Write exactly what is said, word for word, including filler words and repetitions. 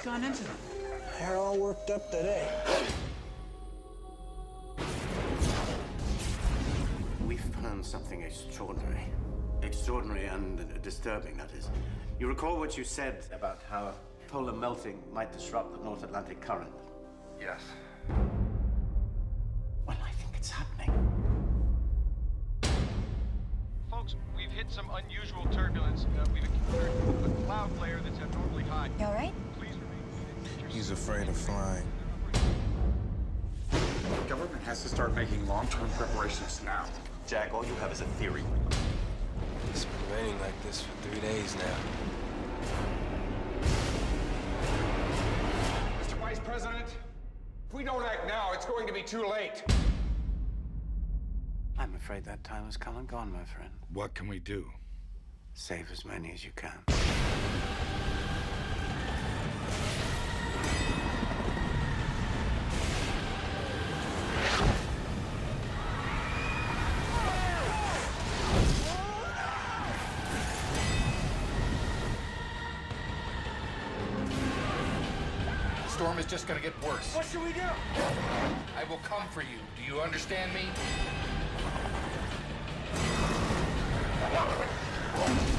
gone into them? They're all worked up today. We found something extraordinary. Extraordinary and disturbing, that is. You recall what you said about how polar melting might disrupt the North Atlantic current? Yes. Well, I think it's happening. Folks, we've hit some unusual turbulence. Uh, we've encountered a cloud layer that's abnormally high. You all right? Please remain. He's afraid of flying. The government has to start making long-term preparations now. Jack, all you have is a theory. It's been raining like this for three days now. Mister Vice President, if we don't act now, it's going to be too late. I'm afraid that time has come and gone, my friend. What can we do? Save as many as you can. The storm is just gonna get worse. What should we do? I will come for you. Do you understand me?